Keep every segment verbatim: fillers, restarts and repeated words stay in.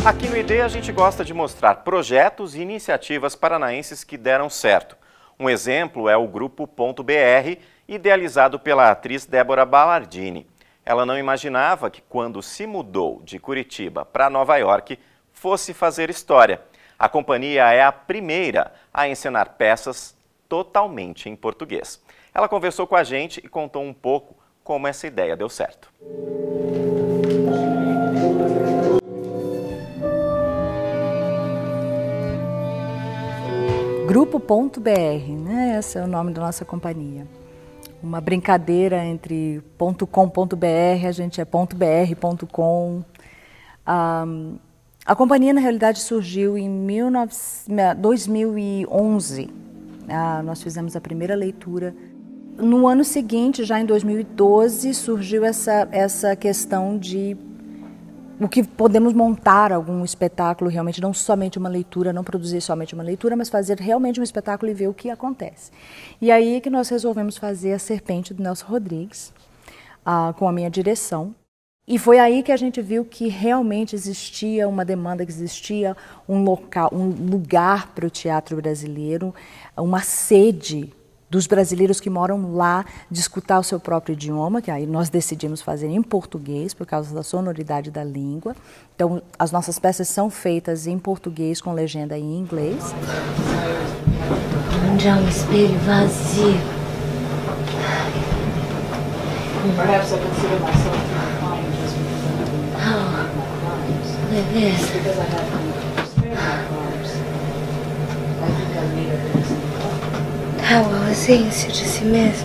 Aqui no I D a gente gosta de mostrar projetos e iniciativas paranaenses que deram certo. Um exemplo é o Grupo Ponto B R, idealizado pela atriz Débora Ballardini. Ela não imaginava que quando se mudou de Curitiba para Nova York, fosse fazer história. A companhia é a primeira a encenar peças totalmente em português. Ela conversou com a gente e contou um pouco como essa ideia deu certo. Grupo Ponto B R, né? Esse é o nome da nossa companhia. Uma brincadeira entre ponto com ponto B R, a gente é ponto B R ponto com. Um, a companhia, na realidade, surgiu em dois mil e onze. Ah, nós fizemos a primeira leitura. No ano seguinte, já em dois mil e doze, surgiu essa, essa questão de o que podemos montar algum espetáculo, realmente não somente uma leitura, não produzir somente uma leitura, mas fazer realmente um espetáculo e ver o que acontece. E aí que nós resolvemos fazer A Serpente, do Nelson Rodrigues, uh, com a minha direção. E foi aí que a gente viu que realmente existia uma demanda, que existia um local, um lugar para o teatro brasileiro, uma sede dos brasileiros que moram lá, de escutar o seu próprio idioma, que aí nós decidimos fazer em português, por causa da sonoridade da língua. Então, as nossas peças são feitas em português, com legenda em inglês. Onde há um espelho vazio. Perhaps I consider myself inclined just Oh, leveza. because I have spare my arms. I think I made a Tal ausência de si mesmo.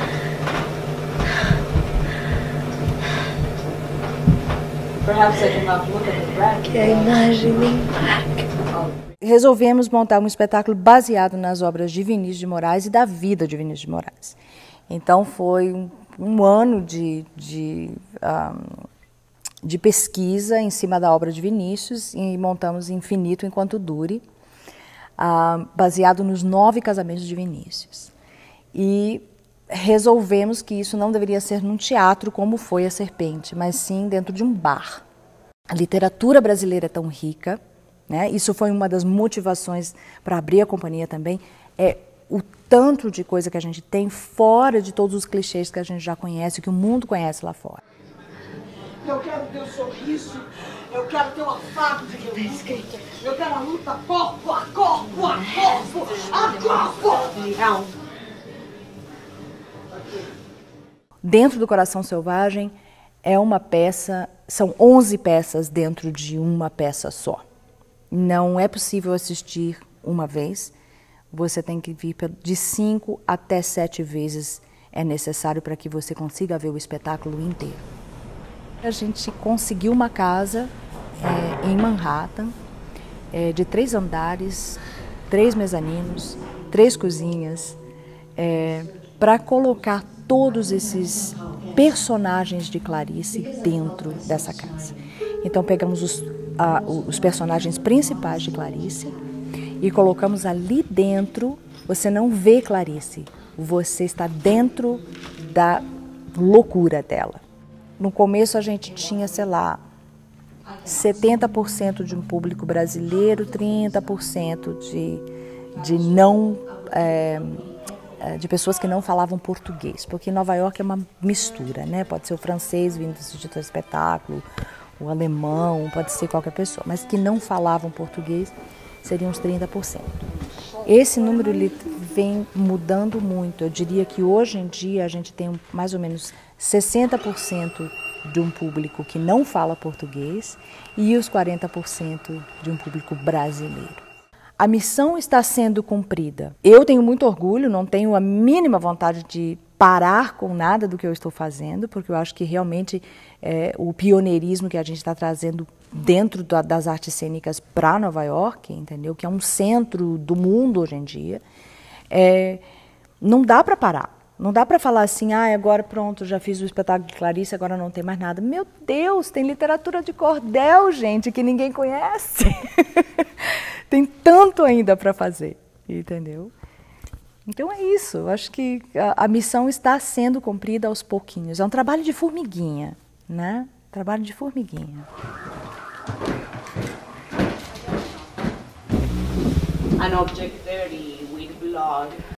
Perhaps I do not look at the brand. Que a imagem nem marca. Resolvemos montar um espetáculo baseado nas obras de Vinícius de Moraes e da vida de Vinícius de Moraes. Então foi um, um ano de, de, um, de pesquisa em cima da obra de Vinícius e montamos Infinito Enquanto Dure, uh, baseado nos nove casamentos de Vinícius. E resolvemos que isso não deveria ser num teatro como foi A Serpente, mas sim dentro de um bar. A literatura brasileira é tão rica, né? Isso foi uma das motivações para abrir a companhia também, é o tanto de coisa que a gente tem fora de todos os clichês que a gente já conhece, que o mundo conhece lá fora. Eu quero ter um sorriso, eu quero ter um afago de violência, eu quero a luta corpo a corpo, a corpo, a corpo. Dentro do Coração Selvagem é uma peça, são onze peças dentro de uma peça só. Não é possível assistir uma vez, você tem que vir de cinco até sete vezes é necessário para que você consiga ver o espetáculo inteiro. A gente conseguiu uma casa é, em Manhattan, é, de três andares, três mezaninos, três cozinhas, é, para colocar todos esses personagens de Clarice dentro dessa casa. Então pegamos os, a, os personagens principais de Clarice e colocamos ali dentro. Você não vê Clarice, você está dentro da loucura dela. No começo a gente tinha, sei lá, setenta por cento de um público brasileiro, trinta por cento de, de não... É, de pessoas que não falavam português, porque Nova York é uma mistura, né? Pode ser o francês vindo assistir o espetáculo, o alemão, pode ser qualquer pessoa, mas que não falavam português seriam uns trinta por cento. Esse número ele vem mudando muito. Eu diria que hoje em dia a gente tem mais ou menos sessenta por cento de um público que não fala português e os quarenta por cento de um público brasileiro. A missão está sendo cumprida. Eu tenho muito orgulho, não tenho a mínima vontade de parar com nada do que eu estou fazendo, porque eu acho que realmente é, o pioneirismo que a gente está trazendo dentro da, das artes cênicas para Nova York, entendeu? Que é um centro do mundo hoje em dia, é, não dá para parar. Não dá para falar assim, ah, agora pronto, já fiz o espetáculo de Clarice, agora não tem mais nada. Meu Deus, tem literatura de cordel, gente, que ninguém conhece. Tem tanto ainda para fazer, entendeu? Então é isso, eu acho que a, a missão está sendo cumprida aos pouquinhos. É um trabalho de formiguinha, né? Trabalho de formiguinha. an object dirty with blood.